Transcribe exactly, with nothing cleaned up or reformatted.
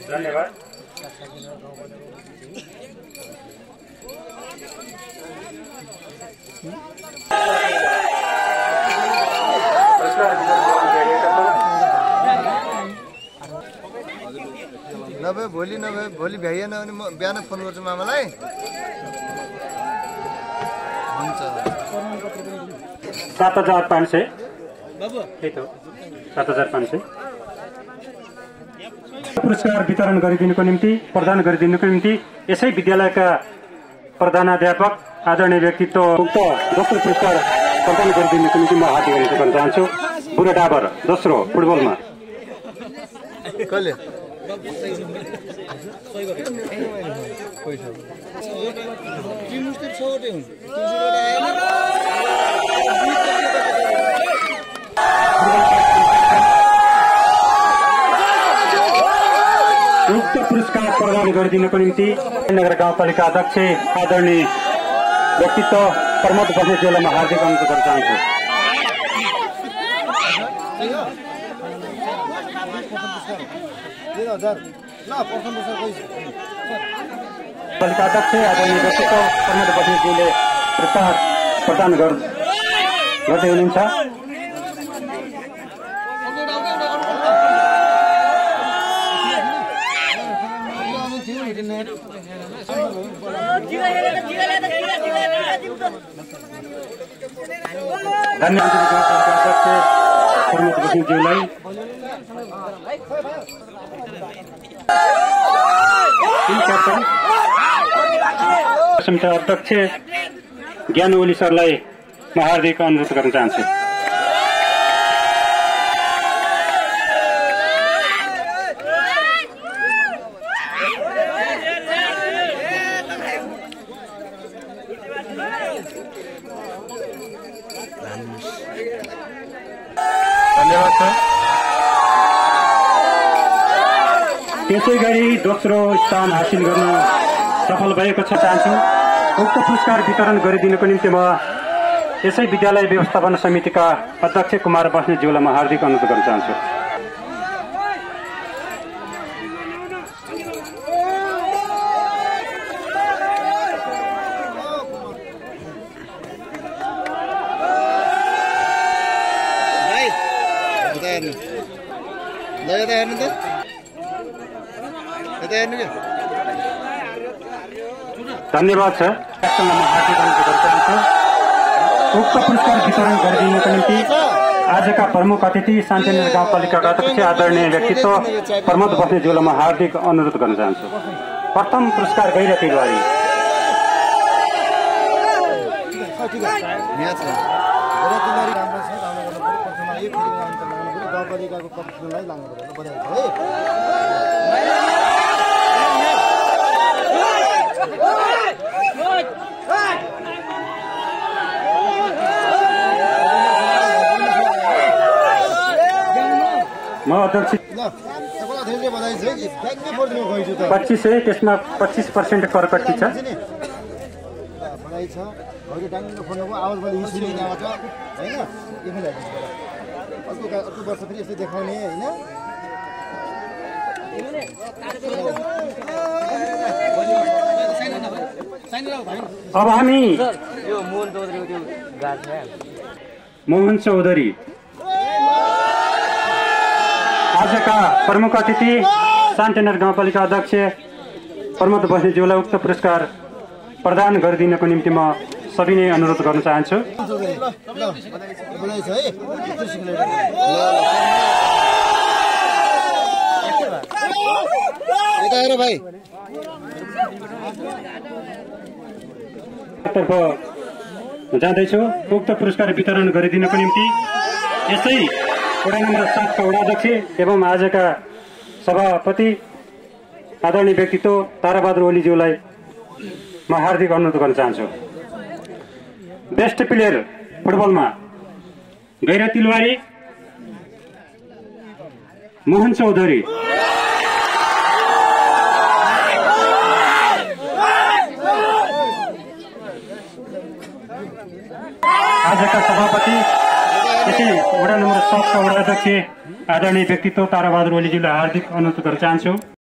धन्यवाद। नभए भोलि नभए भोलि भ्याइएन भने म बिहान फोन गर्छु मामालाई। हुन्छ। सात हजार पाँच सय त्यही त सात हजार पाँच सय पुरस्कार वितरण गरिदिनुको निम्ति प्रदान गरिदिनुको निम्ति यसै विद्यालयका प्रधानाध्यापक आदरणीय व्यक्तित्व उक्त दोस्रो पुरस्कार प्रदान गरिदिनुको निम्ति म हार्दिक अनुरोध गर्न चाहन्छु। बुढा डाबर दोस्रो फुटबलमा कहिले उक्त पुरस्कार प्रदान गरिदिनुको निम्ति नगर गाउँपालिका अध्यक्ष आदरणीय व्यक्तित्व प्रमोद बस्नेतज्यूलाई म हार्दिक अनुरोध गर्न चाहन्छु। पालिका अध्यक्ष आदरणीय व्यक्तित्व प्रमोद बस्नेतज्यूले पुरस्कार प्रदान गर्दै हुनुहुन्छ। धन्यवाद अध्यक्ष प्रमोद बस्नेतज्यूलाई। समिति अध्यक्ष ज्ञान ओली सरलाई म हार्दिक अनुरोध गर्न चाहन्छु। धन्यवाद सर। त्यसै गरी दोस्रो स्थान हासिल गर्न सफल भएको छ चाहन्छु। उक्त पुरस्कार वितरण गरिदिनुको निम्ति म यसै विद्यालय व्यवस्थापन समितिका अध्यक्ष कुमार बस्नेतज्यूलाई म हार्दिक अनुरोध गर्न चाहन्छु। धन्यवाद सर। उक्त पुरस्कार वितरण गरिदिनुको निम्ति आजका प्रमुख अतिथि शान्तिनगर गाउँपालिकाका अध्यक्ष आदरणीय व्यक्तित्व प्रमोद बस्नेतज्यूलाई म हार्दिक अनुरोध गर्न चाहन्छु। प्रथम पुरस्कार गैरा तिलवारी। म अध्यक्ष पच्चीस है त्यसमा पच्चीस पर्सेंट कर कट्टी छ। अब हामी मोहन चौधरी आजका प्रमुख अतिथि शान्तिनगर गाउँपालिका अध्यक्ष प्रमोद बस्नेतज्यूलाई उक्त पुरस्कार प्रदान गरिदिनको निम्ति म सविनय अनुरोध गर्न चाहन्छु। तर्फ जाँदैछु। उक्त पुरस्कार वितरण गरिदिनको निम्ति यसै वडा नम्बर सात का वडाध्यक्ष एवं आजका सभापति आदरणीय व्यक्तित्व ताराबहादुर ओलीज्यूलाई म हार्दिक अनुरोध गर्न चाहन्छु। बेस्ट प्लेयर फुटबलमा गैरा तिलवारी, मोहन चौधरी। आजका सभापति वडा नम्बर सात का वडाध्यक्ष आदरणीय व्यक्तित्व ताराबहादुर ओलीज्यूलाई हार्दिक अनुरोध गर्न चाहन्छु।